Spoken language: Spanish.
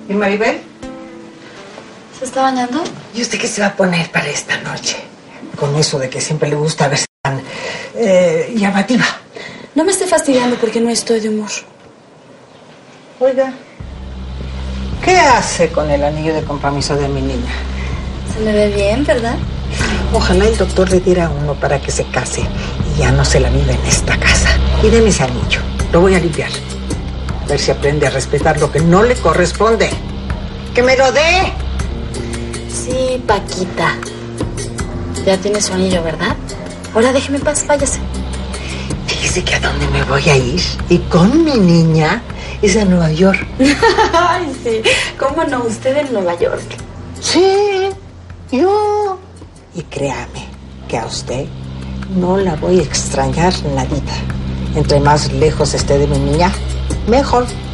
¿Y Maribel? ¿Se está bañando? ¿Y usted qué se va a poner para esta noche? Con eso de que siempre le gusta verse tan llamativa. No me esté fastidiando porque no estoy de humor. Oiga, ¿qué hace con el anillo de compromiso de mi niña? Se me ve bien, ¿verdad? Ojalá el doctor le diera uno para que se case y ya no se la vive en esta casa. Y deme ese anillo, lo voy a limpiar. A ver si aprende a respetar lo que no le corresponde. ¡Que me lo dé! Sí, Paquita. Ya tiene su anillo, ¿verdad? Ahora déjeme en paz, váyase. Fíjese que a dónde me voy a ir. Y con mi niña es a Nueva York. Ay, sí. ¿Cómo no? Usted en Nueva York. Sí, yo. Y créame que a usted no la voy a extrañar nadita. Entre más lejos esté de mi niña, mejor.